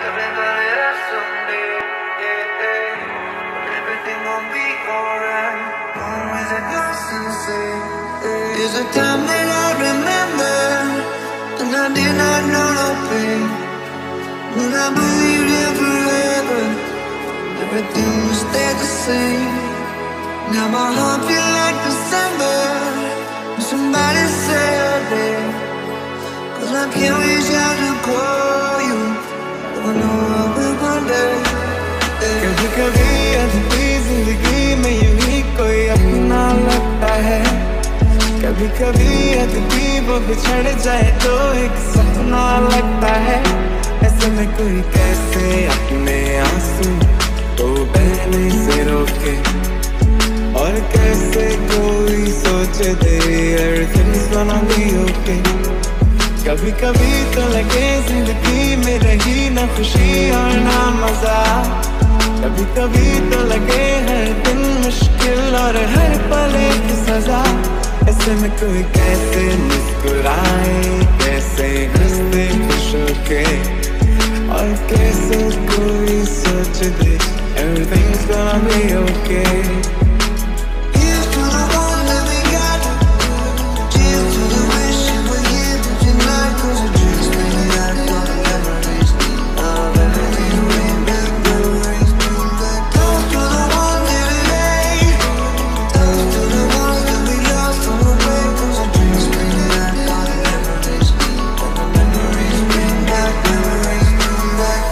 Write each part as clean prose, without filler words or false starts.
Everybody else someday, yeah, yeah. But everything gon' be alright. Always a constant say. There's a time that I remember, and I did not know no pain. When I believed in forever, everything will stay the same. Now my heart feel like December when somebody say a day. Cause I can't reach out to call you, I know I will one day. कभी कभी अधूरी जिंदगी में यूं ही कोई अपना लगता है. कभी कभी अधूरी वो बिछड़ जाए तो एक सपना लगता है. ऐसे में कोई कैसे अपने आंसू तो बहने से रोके, और कैसे कोई सोच दे everything's gonna be okay. कभी कभी तो लगे जिंदगी में रही न खुशी और ना मजा. कभी कभी तो लगे हर दिन मुश्किल और हर पल एक सजा. ऐसे में कोई कैसे मुस्कुराए, कैसे हंसते खुश होके, और कैसे कोई सोच दे everything's gonna be okay. Here's to the one that we got. Cheers to the wish you were here tonight. Cause the dreams really got all the memories of everything we back, memories bring back. Toast to the one that we made. Toast to the ones that we lost on the way. Cause the dreams really got all the memories, and the memories bring back, memories bring back.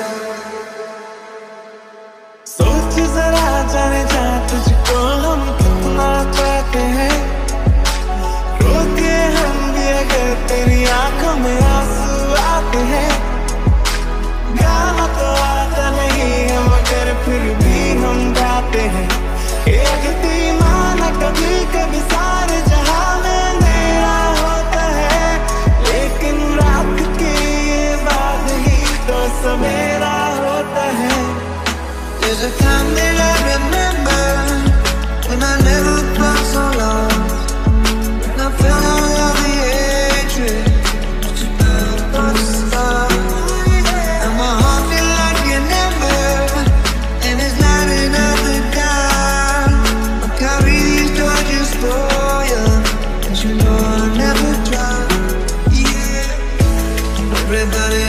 सोच जरा जाने जा तुझको हम कितना पाते हैं. रोके हम भी अगर तेरी आंखों में आंसू आते हैं. गाना तो आता नहीं है मगर फिर भी हम गाते हैं. एक दीवाना कभी कभी सारे जहां में मेरा होता है, लेकिन रात के ये बाद ही तो सवेरा होता है. There's a time that I remember when I never felt so lost, when I felt all of the hatred that you built on the stars. And my heart feel like an ember, and it's lighting up the dark. I carry these torches for you, 'cause you know I'll never drop. Yeah, everybody